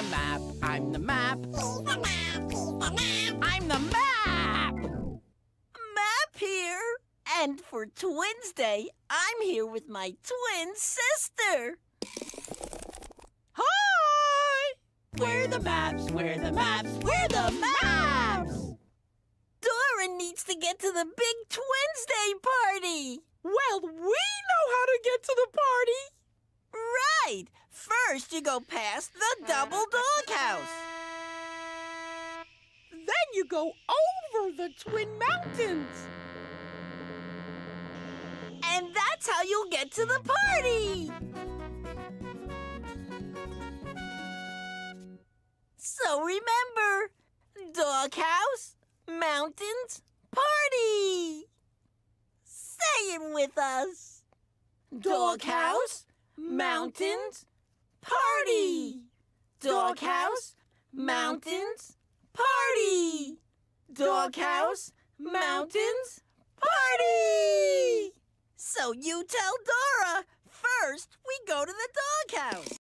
map. I'm the map. He's the map. He's the map. I'm the map. Map here. And for Twins Day, I'm here with my twin sister. Hi! We're the maps. We're the maps. We're the maps. Dora needs to get to the big Twins Day party. Well, we know how to get to the party. Right. First, you go past the double doghouse. Then you go over the Twin Mountains. And that's how you'll get to the party. So remember, doghouse, mountains, party. Say it with us. Doghouse, mountains, party. Doghouse, mountains, party. Doghouse, mountains, party. So you tell Dora, first we go to the doghouse.